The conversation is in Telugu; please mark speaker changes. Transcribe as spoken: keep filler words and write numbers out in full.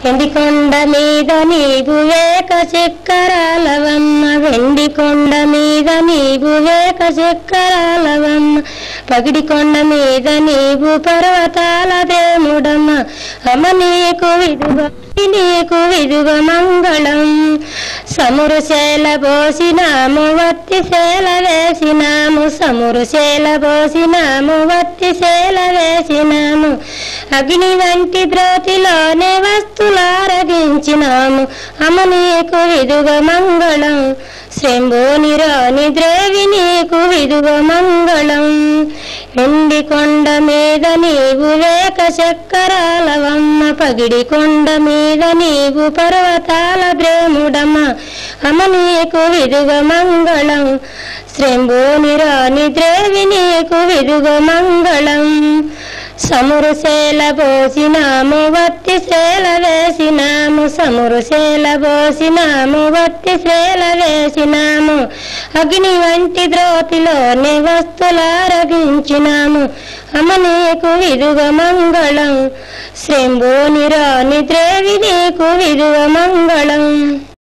Speaker 1: ఎండి కొండ మీద నీవు వేక చక్కరాలవమ్మ, వెండి కొండ మీద నీవు వేక చక్కరాలవమ్మ, పగిడి కొండ మీద నీవు పర్వతాల దేముడమ్మ. అమ్మ నీకు విదుగ నీకు విదుగ మంగళం. సమురు శేల పోసినాము వత్తి శేల వేసినాము, సమురు శేల పోసినాము వత్తి శేల వేసినాము, అగ్ని వంటి బ్రోతిలోనే వస్తులారగించినాము. అమ్మ నీకు విదుగ మంగళం. శంభోని రాణి ద్రేవి నీకు విదుగ మంగళం. ఎండి కొండ మీద నీవు వేక చక్కరాలవమ్మ, పగిడి కొండ మీద నీవు పర్వతాల ప్రేముడమ్మ. అమ్మ నీకు విదుగ మంగళం. శంభోని రాణి ద్రేవి నీకు విదుగ మంగళం. సమురు శేల పోసినాము వత్తి శేల వేసినాము, సమురు శేల పోసినాము వత్తి శేల వేసినాము, అగ్ని వంటి ద్రోతిలోని వస్తులారగించినాము. అమ్మ నీకు విదుగ మంగళం. శంభోని రాణి ద్రేవి నీకు విదుగ మంగళం.